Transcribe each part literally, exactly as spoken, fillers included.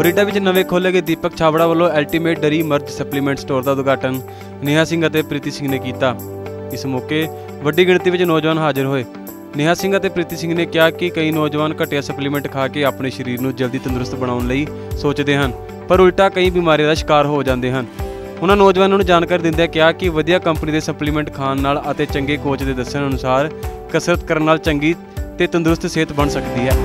मोरिडा विच नवे खोले गए दीपक छाबड़ा वालों अल्टीमेट डरी मर्ज सप्लीमेंट स्टोर का उद्घाटन नेहा सिंह और प्रीति सिंह ने किया। इस मौके वड्डी गिणती में नौजवान हाजिर होए। नेहा सिंह और प्रीति सिंह ने कहा कि कई नौजवान घटिया सप्लीमेंट खा के अपने शरीर को जल्दी तंदुरुस्त बनाने लई सोचते हैं, पर उल्टा कई बीमारियों का शिकार हो जाते हैं। उन्होंने नौजवानों को जानकारी दिंदे कहा कि वधिया कंपनी के सप्लीमेंट खाण नाल अते चंगे कोच के दस्सण अनुसार कसरत करन नाल चंगी ते तंदुरुस्त सेहत बन सकती है।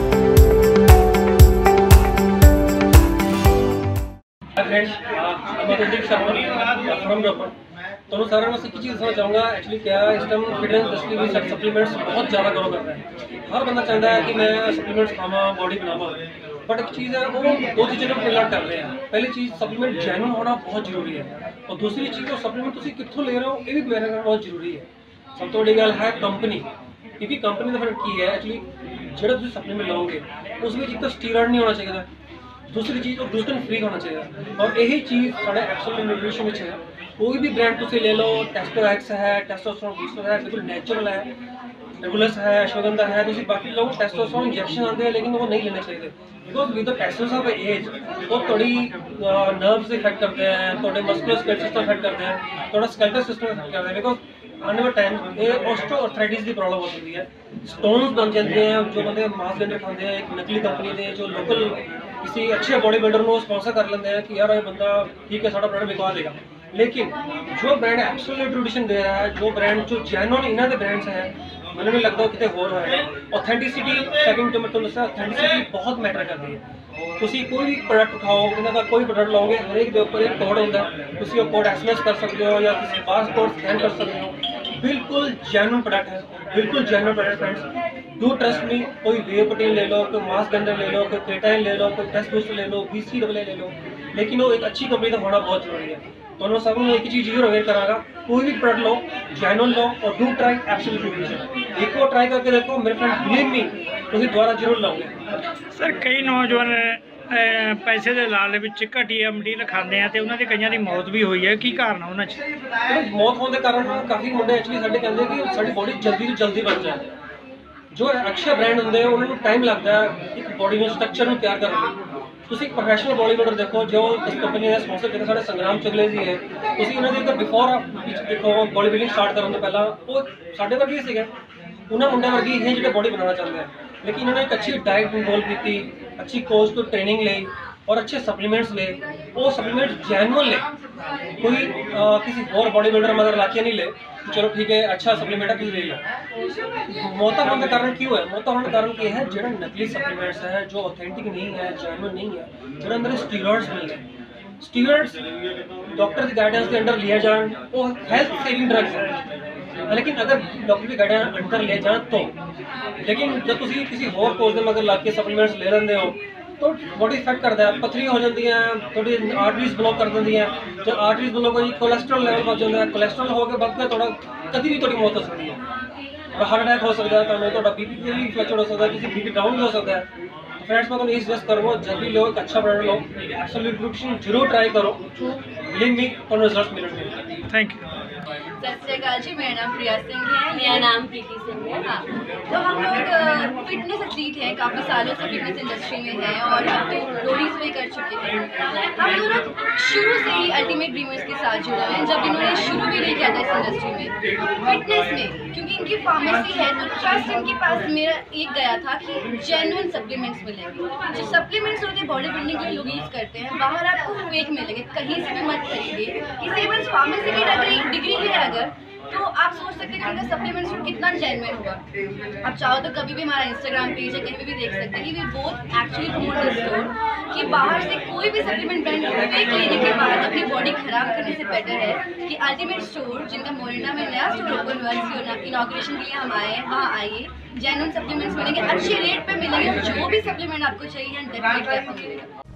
तो सारा मैं एक चीज़ दसना चाहूँगा। एक्चुअली क्या इस टाइम फिटनेस इंडस्ट्री में सप्लीमेंट्स बहुत ज़्यादा ग्रो कर रहा है। हर बंदा चाहता है कि मैं सप्लीमेंट्स खावा, बॉडी बनावा, बट एक चीज़ है वो दो चीज़ों को फिल आउट कर रहे हैं। पहली चीज़ सप्लीमेंट जेन्युइन होना बहुत जरूरी है, और दूसरी चीज़ वो सप्लीमेंट तुम कितों ले रहे हो ये भी मेरा करना बहुत जरूरी है। सब तो बड़ी गल है कंपनी, क्योंकि कंपनी का फर्क की है एक्चुअली जो तुम सप्लीमेंट लाओगे उसमें एक तो स्टीरॉयड नहीं होना चाहिए, दूसरी चीज़ और ग्लूटेन फ्री होना चाहिए, और यही चीज़ साढ़े एब्सोल्यूट न्यूट्रिशन में है। कोई भी ब्रांड तुम ले लो, टेस्टो एक्स है, टेस्टोस्टेरोन बूस्टर है, बिल्कुल नेचुरल है, रेगुलस है, अश्वगंधा है। तुम बाकी लोग टेस्टोस्टेरोन इंजेक्शन आते हैं लेकिन वो नहीं लेने चाहिए, because with the passage of age वो थोड़ी नर्व्स इफेक्ट करते हैं, थोड़े मस्कुलर सिस्टम इफेक्ट करते हैं, थोड़ा स्केलेटल सिस्टम इफेक्ट करते हैं। बिकॉज आने वाले टाइम ये ऑस्टियोआर्थराइटिस की प्रॉब्लम हो सकती है, स्टोन्स बन जाते हैं। जो बंदे मास गेनर खाते हैं एक नकली कंपनी के जो लोकल किसी अच्छे बॉडी बिल्डर को स्पॉन्सर कर लेते हैं कि यार ये बंदा ठीक है सारा प्रोडक्ट बिकवा देगा, लेकिन जो ब्रांड एब्सोल्यूट न्यूट्रिशन दे रहा है, जो ब्रांड जो जेन्युइन इन्होंने के ब्रांड्स हैं, मैंने नहीं लगता कितने होर है। ऑथेंटिसिटी सेकंड तो मैं तुम दसा ऑथेंटिसिटी बहुत मैटर करती है। तुसी कोई भी प्रोडक्ट उठाओ, इन्हों का कोई प्रोडक्ट लाओगे हर एक के ऊपर एक कोड होता है, तुसी वो कोड एसएमएस कर सकते हो या किसी पास कोड स्कैन कर सकते हो। बिल्कुल जेन्युइन प्रोडक्ट है, बिल्कुल genuine product friends, do trust me. कोई वे प्रोटीन ले लो, कोई मास गेनर ले लो, कोई क्रेटाइन ले लो, कोई टेस्ट बूस्टर ले लो, बीसी डबल ले लो, लेकिन वो एक अच्छी कंपनी का होना बहुत जरूरी है। तो मैं सब एक चीज़ जरूर अवेयर करांगा, कोई भी प्रोडक्ट लो जेन्युइन लो और डू ट्राई एब्सोल्यूट न्यूट्रिशन। एक और ट्राई करके देखो मेरे फ्रेंड, बिलीव मी तुम दोबारा जरूर लाओगे। सर कई नौजवान पैसे के लाल घटिया मटीरियल खाते हैं तो उन्होंने कई की मौत भी हुई है, की कारण है उन्होंने? मौत होने के कारण काफ़ी मुंडे एक्चुअली साढ़े कहते हैं कि साड़ी बॉडी जल्दी तो जल्दी बन जाए। जो अच्छे ब्रांड होंगे उन्होंने टाइम लगता है एक बॉडी में स्ट्रक्चर में तैयार करने। तुम एक प्रोफेशनल बॉडी बिल्डर देखो जो इस कंपनी ने स्पॉन्सर किया, साढ़े संग्राम चगले जी है, तुम उन्होंने बिफोर देखो बॉडी बिल्डिंग स्टार्ट करने तो पहला वो साढ़े वर्गे ही उन्होंने मुंडे वर्गी है जो बॉडी बनाना चाहते हैं, लेकिन उन्होंने एक अच्छी डाइट इन्वॉल्व की, अच्छी कोच को ट्रेनिंग ली और अच्छे सप्लीमेंट्स ले। वो सप्लीमेंट्स जेन्युइन ले, कोई आ, किसी और बॉडी बिल्डर मगर लाके नहीं ले तो चलो ठीक है अच्छा सप्लीमेंट है ले लो। मौत होने का कारण क्यों है? मौत होने का कारण ये है जो नकली सप्लीमेंट्स है, जो ऑथेंटिक नहीं है, जेन्युइन नहीं है, जो अंदर स्टीरॉइड्स मिल गए। स्टीरॉइड्स डॉक्टर की गाइडेंस के अंडर लिया जाए वो हेल्थ सेविंग ड्रग्स है, लेकिन अगर डॉक्टर की गाइडेंस अंडर ले जाए तो, लेकिन जब तुम किसी और कोच के मगर ला के सप्लीमेंट्स ले लेंगे हो तो बॉडी इफेक्ट करता है, पथरी हो जाती है, थोड़ी आर्टरीज ब्लॉक कर देती हैं। जो आर्टरीज ब्लॉक हो जी कोलेस्ट्रॉल लेवल बढ़ जाता है, कोलेस्ट्रॉल हो के बाद थोड़ा कभी भी थोड़ी मौत हो सकती है, हार्ट अटैक हो सकता है, तो बीपी भी फ्लक्चुएट हो सकता है, किसी बीपी डाउन भी हो सकता है। फ्रेंड्स मैं तो यही सजेस्ट करूँगा जब भी लो एक अच्छा ब्रांड लो, एब्सोल्यूट न्यूट्रिशन जरूर ट्राई करो, बिलीव मी तो रिजल्ट मिलेंगे। Thank you. सत श्रीकाल जी, मेरा नाम प्रिया सिंह है, मेरा नाम प्रीति सिंह है। हाँ, तो हम लोग फिटनेस एथलीट हैं, काफ़ी सालों से फिटनेस इंडस्ट्री में हैं और अब तो रोडीज भी कर चुके हैं। हम दोनों शुरू से ही अल्टीमेट ड्रीमर्स के साथ जुड़े हैं, जब इन्होंने शुरू भी नहीं किया था इस इंडस्ट्री में फिटनेस में, क्योंकि इनकी फार्मेसी है तो ट्रस्ट इनके पास मेरा एक गया था कि जेन्युइन सप्लीमेंट्स मिलेंगे। जो सप्लीमेंट्स होते हैं बॉडी बिल्डिंग के लिए लोग यूज़ करते हैं, बाहर आपको फेक मिलेंगे, कहीं से भी मत खरीदिए। किसी इवन फार्मेसी की डिग्री डिग्री है अगर तो आप सोच सकते हैं कि उनका सप्लीमेंट्स कितना जेन्युइन होगा। आप चाहो तो कभी भी हमारा इंस्टाग्राम पेज है कहीं भी देख सकते हैं कि we both actually promote this store कि बाहर से कोई भी सप्लीमेंट ब्रांड फेक लेने के बाद अपनी बॉडी खराब करने से बेटर है कि अल्टीमेट स्टोर जिनका मोरिडा में नया स्टोर ओपन हुआ है, इनॉग्रेशन के लिए हम आए हैं, वहाँ आइए, जेन्युइन सप्लीमेंट्स मिलेंगे, अच्छे रेट पे मिलेंगे, जो भी सप्लीमेंट आपको चाहिए डेफिनेटली आपको मिलेगा।